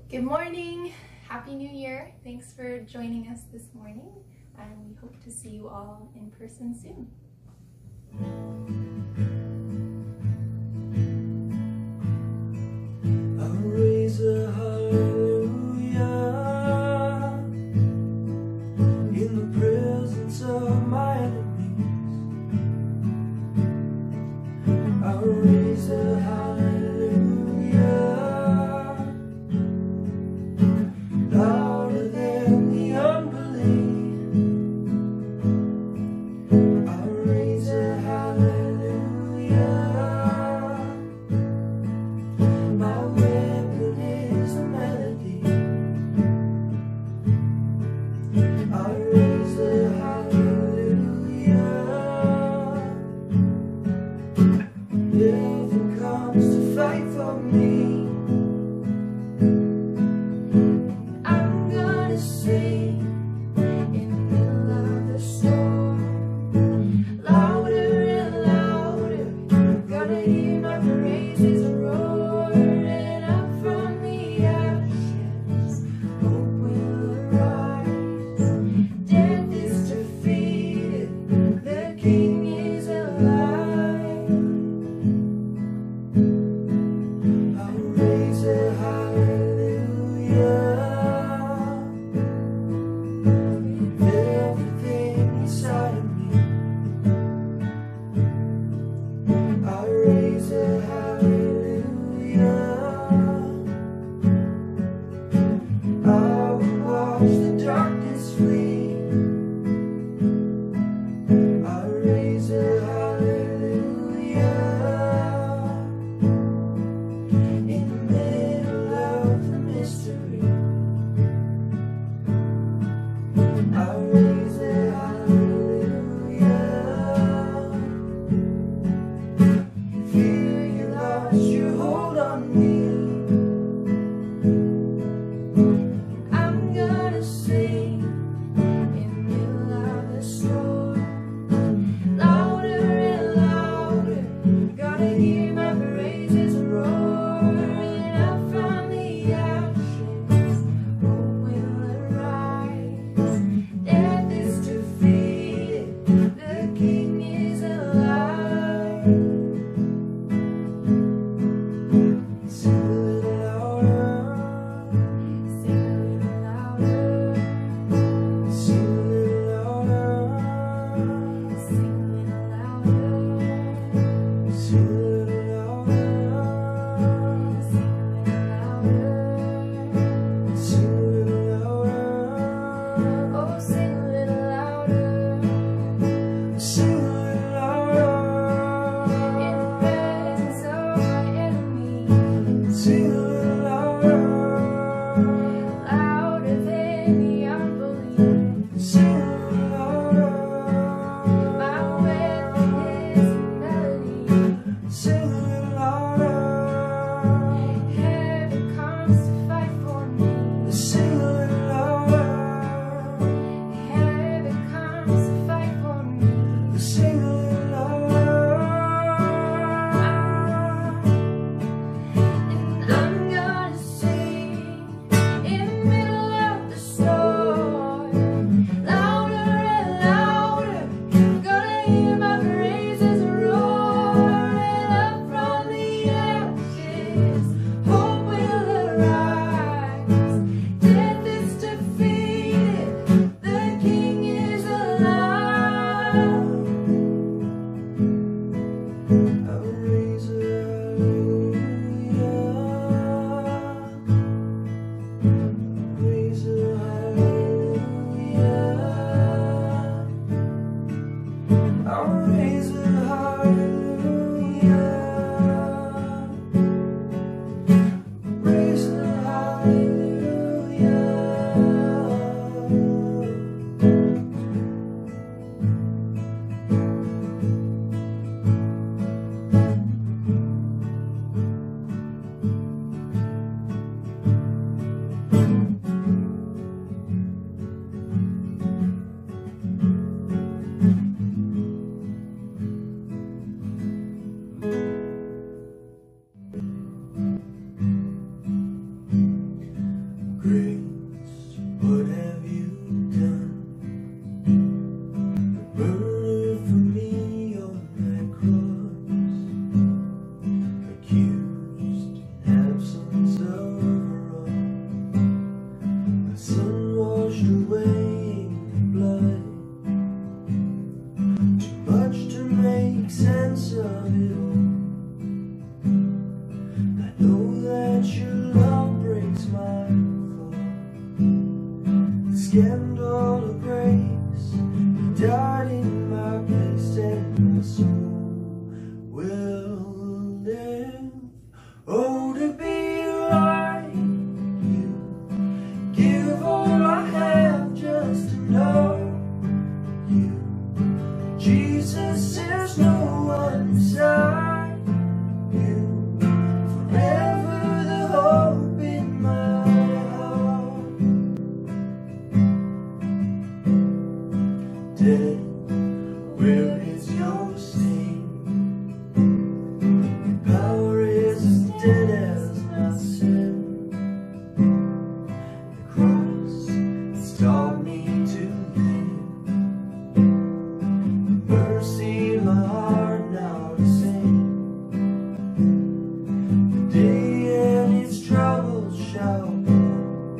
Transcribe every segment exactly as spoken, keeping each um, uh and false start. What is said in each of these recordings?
Good morning! Happy New Year! Thanks for joining us this morning, and we hope to see you all in person soon. I'll raise a hallelujah in the presence of my enemies. I'll raise a hallelujah louder than the unbelief. I'll raise a hallelujah. My weapon is a melody. I'll raise a hallelujah. Heaven comes to fight for me. I'm gonna sing in the middle of the storm, louder and louder. Gonna hear my praises roaring up from the ashes. Hope will arise. Death is defeated. The King is alive. I'll raise a hallelujah with everything inside of me. I'll raise a hallelujah. I will watch the darkness flee. I'll raise a hallelujah in the middle of the mystery. I'll raise a hallelujah. Fear you lost your hold on me. I'm gonna sing in the middle of the storm, louder and louder. Gotta hear my praises roaring up from the ashes. Hope will arise. Death is defeated. The King is alive. Sing a little louder. Sing a little louder. Sing a little louder. Sing a little louder. Sing a little louder. Sing a little louder. Oh, sing a little louder. Sing a little louder. In the presence of my enemies. Sing a little louder. Louder than the unbelief. Sing a little louder. My weapon is a melody. Sing a little louder. Heaven comes to fight for me. Sing a little louder. Heaven comes to fight for me. Sing a little louder. And I'm gonna sing in the middle of the storm, louder and louder. Gonna hear my praises roaring up from the ashes. Hope will arise. Death is defeated. The King is alive. I'll raise a hallelujah. Raise a hallelujah. I'll raise a hallelujah. Raise a hallelujah. make sense of it all. I know that your love breaks my fall. The scandal of grace, you died in my place, and my soul will live. Oh, to be like you, give all I have just to know you. Jesus, there's no one beside you. Forever the hope in my heart. Dead, where is your sting? Your power is as dead as my sin. The cross has taught me to live. Mercy in my heart now to sing. The day and its troubles shall come.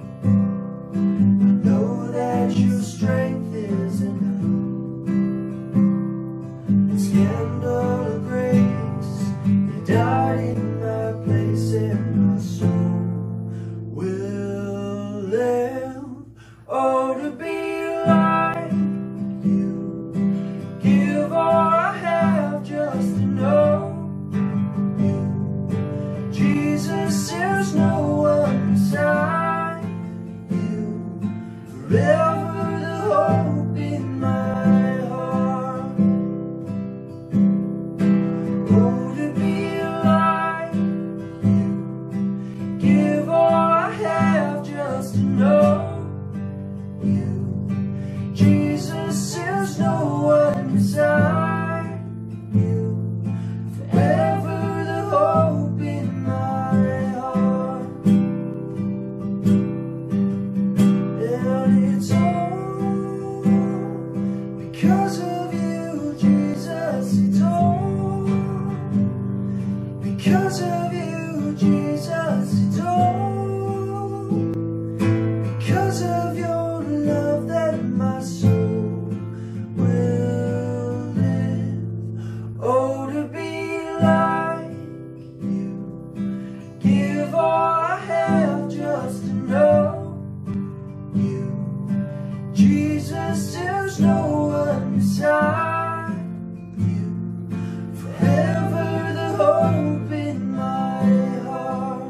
I know that your strength is enough. The scandal of grace, you died in my place, and my soul will live. Oh, to be like you, give all I have just to know you. Jesus, there's no one beside you. Forever the hope in my heart. Oh, to be like you, give all I have just to know you. Jesus, there's no one beside you. Forever the hope in my heart. And it's all because of you, Jesus. It's all because of you, Jesus. It's all because of your love that my soul will live. Oh, to be like you, give all I have just to know you. Jesus, there's no one beside you. Forever the hope in my heart.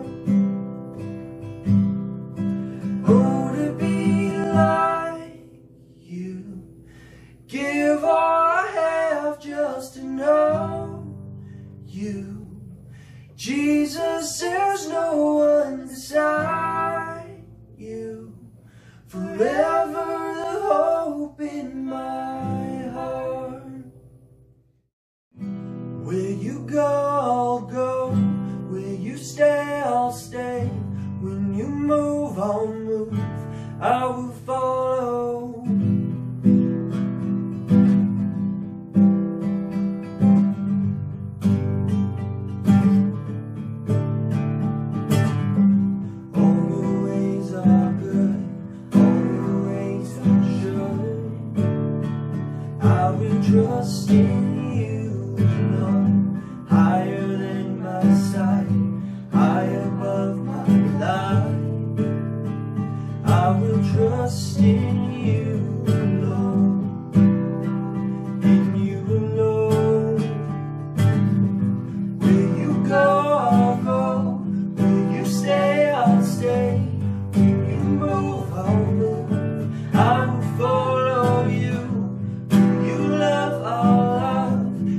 Oh, to be like you, give all I have just to know you. Jesus, there's no one beside you. Forever the hope in my heart. Where you go, I'll go. Where you stay, I'll stay. When you move, I'll move. I will follow. All your ways are good, all your ways are sure. I will trust in you alone. Higher than my sight, high above my life. I will trust in you alone, in you alone. Where you go, I'll go. Where you stay, I'll stay. When you move, I'll move. I will follow you. When you love, I'll love.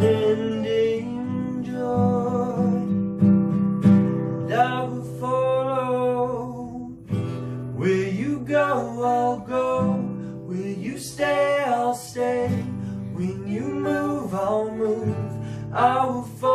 unending joy, and I will follow. Where you go, I'll go. Where you stay, I'll stay. When you move, I'll move. I will follow.